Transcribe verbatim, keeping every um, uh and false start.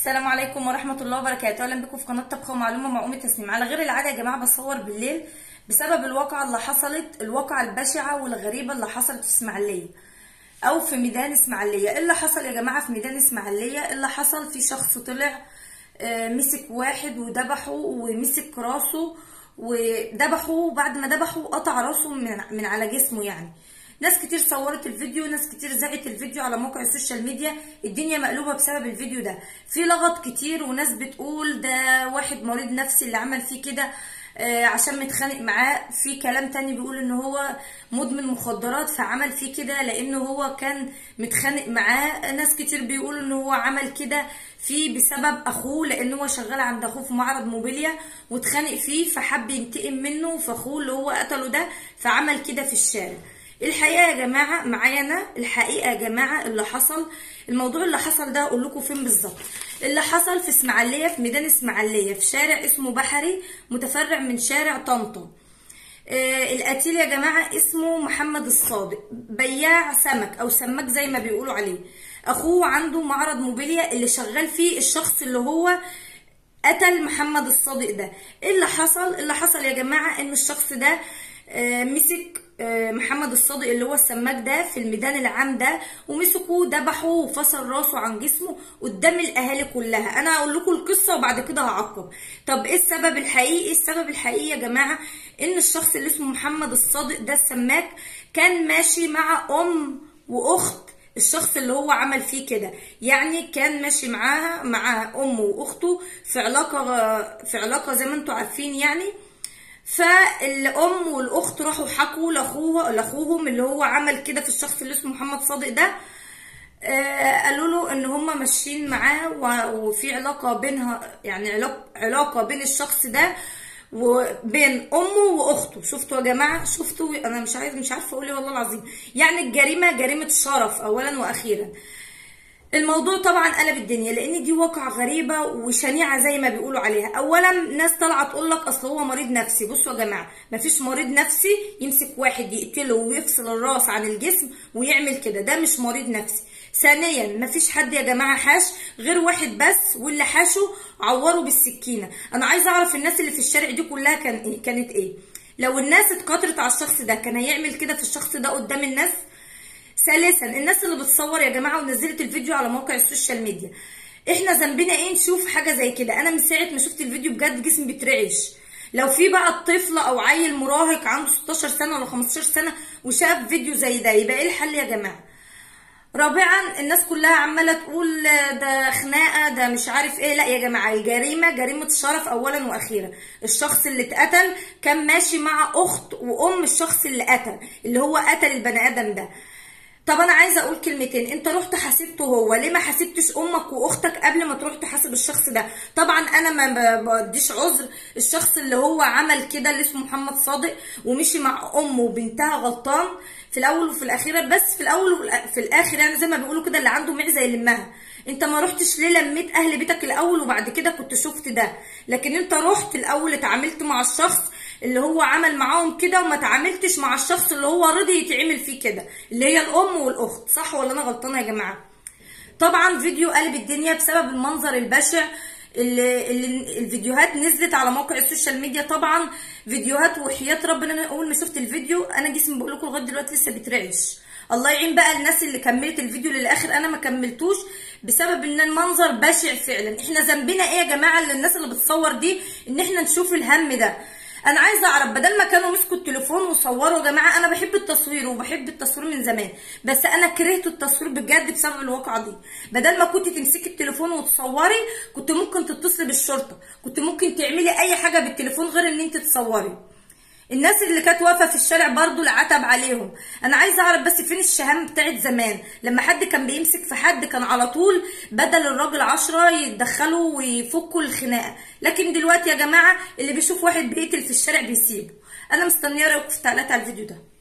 السلام عليكم ورحمة الله وبركاته. اهلا بكم في قناة طبخة ومعلومة مع أم تسنيم. على غير العادة يا جماعة بصور بالليل بسبب الواقعة اللي حصلت، الواقعة البشعة والغريبة اللي حصلت في اسماعيلية او في ميدان اسماعيلية. ايه اللي حصل يا جماعة في ميدان اسماعيلية؟ اللي حصل في شخص طلع مسك واحد وذبحه ومسك راسه وذبحه، وبعد ما ذبحه قطع راسه من, من على جسمه. يعني ناس كتير صورت الفيديو، ناس كتير زعت الفيديو على موقع السوشيال ميديا. الدنيا مقلوبه بسبب الفيديو ده، في لغط كتير وناس بتقول ده واحد مريض نفسي اللي عمل فيه كده آه عشان متخانق معاه. في كلام تاني بيقول ان هو مدمن مخدرات فعمل فيه كده لانه هو كان متخانق معاه. ناس كتير بيقولوا ان هو عمل كده في بسبب اخوه، لان هو شغال عند اخوه في معرض موبيليا واتخانق فيه فحب ينتقم منه، فاخوه اللي هو قتله ده فعمل كده في الشارع. الحقيقه يا جماعه معانا الحقيقه يا جماعه اللي حصل، الموضوع اللي حصل ده اقول لكم فين بالظبط. اللي حصل في اسماعيليه، في ميدان اسماعيليه، في شارع اسمه بحري متفرع من شارع طنطا. آه القتيل يا جماعه اسمه محمد الصادق، بياع سمك او سماك زي ما بيقولوا عليه. اخوه عنده معرض موبيليا اللي شغال فيه الشخص اللي هو قتل محمد الصادق ده. ايه اللي حصل؟ اللي حصل يا جماعه ان الشخص ده آه مسك محمد الصادق اللي هو السماك ده في الميدان العام ده، ومسكوه ذبحه وفصل راسه عن جسمه قدام الاهالي كلها. انا هقول لكم القصه وبعد كده هعقب. طب ايه السبب الحقيقي؟ السبب الحقيقي يا جماعه ان الشخص اللي اسمه محمد الصادق ده السماك كان ماشي مع ام واخت الشخص اللي هو عمل فيه كده. يعني كان ماشي معاها مع امه واخته في علاقه في علاقه زي ما انتم عارفين يعني. فالام والاخت راحوا حكوا لاخوه لاخوهم اللي هو عمل كده في الشخص اللي اسمه محمد صادق ده. آه قالوا له ان هم ماشيين معاه وفي علاقه بينها، يعني علاقه علاقه بين الشخص ده وبين امه واخته. شفتوا يا جماعه؟ شفتوا؟ انا مش عايز مش عارفه اقول ايه والله العظيم. يعني الجريمه جريمه شرف اولا واخيرا. الموضوع طبعا قلب الدنيا لان دي واقعه غريبه وشنيعه زي ما بيقولوا عليها. اولا ناس طالعه تقول لك اصل هو مريض نفسي. بصوا يا جماعه، مفيش مريض نفسي يمسك واحد يقتله ويفصل الراس عن الجسم ويعمل كده، ده مش مريض نفسي. ثانيا مفيش حد يا جماعه حاش غير واحد بس، واللي حاشه عوره بالسكينه. انا عايزه اعرف الناس اللي في الشارع دي كلها كان إيه؟ كانت ايه؟ لو الناس اتكترت على الشخص ده كان هيعمل كده في الشخص ده قدام الناس؟ ثالثا الناس اللي بتصور يا جماعه ونزلت الفيديو على موقع السوشيال ميديا، احنا ذنبنا ايه نشوف حاجه زي كده؟ انا من ساعه ما شفت الفيديو بجد جسمي بيترعش. لو في بقى الطفله او عيل مراهق عنده ستاشر سنه ولا خمستاشر سنه وشاف فيديو زي ده يبقى ايه الحل يا جماعه؟ رابعا الناس كلها عماله تقول ده خناقه ده مش عارف ايه. لا يا جماعه، الجريمه جريمه شرف اولا واخيرا. الشخص اللي اتقتل كان ماشي مع اخت وام الشخص اللي قتل اللي هو قتل البني ادم ده. طب انا عايزه اقول كلمتين. انت رحت حاسبته هو، ليه ما حاسبتش امك واختك قبل ما تروح تحاسب الشخص ده؟ طبعا انا ما بديش عذر الشخص اللي هو عمل كده اللي اسمه محمد صادق ومشي مع امه وبنتها غلطان في الاول وفي الاخير، بس في الاول وفي الاخر يعني زي ما بيقولوا كده اللي عنده معزه يلمها. انت ما رحتش ليه لميت اهل بيتك الاول وبعد كده كنت شفت ده؟ لكن انت رحت الاول اتعاملت مع الشخص اللي هو عمل معاهم كده وما تعاملتش مع الشخص اللي هو رضي يتعمل فيه كده اللي هي الام والاخت. صح ولا انا غلطانه يا جماعه؟ طبعا فيديو قلب الدنيا بسبب المنظر البشع اللي, اللي الفيديوهات نزلت على موقع السوشيال ميديا. طبعا فيديوهات وحياه ربنا انا اول ما شفت الفيديو انا جسمي بقول لكم لغايه دلوقتي لسه بيترعش. الله يعين بقى الناس اللي كملت الفيديو للاخر، انا ما كملتوش بسبب ان المنظر بشع فعلا. احنا ذنبنا ايه يا جماعه اللي الناس اللي بتصور دي ان احنا نشوف الهم ده؟ انا عايزه اعرف بدل ما كانوا مسكوا التليفون وصوروا. يا جماعه انا بحب التصوير وبحب التصوير من زمان، بس انا كرهت التصوير بجد بسبب الواقعه دي. بدل ما كنت تمسكي التليفون وتصوري كنت ممكن تتصلي بالشرطه، كنت ممكن تعملي اي حاجه بالتليفون غير ان انت تصوري. الناس اللي كانت واقفه في الشارع برضو العتب عليهم. انا عايزه اعرف بس فين الشهامه بتاعت زمان لما حد كان بيمسك في حد كان على طول بدل الراجل عشرة يتدخلوا ويفكوا الخناقه. لكن دلوقتي يا جماعه اللي بيشوف واحد بيقتل في الشارع بيسيبه. انا مستنيه رايكم في التعليقات على الفيديو ده.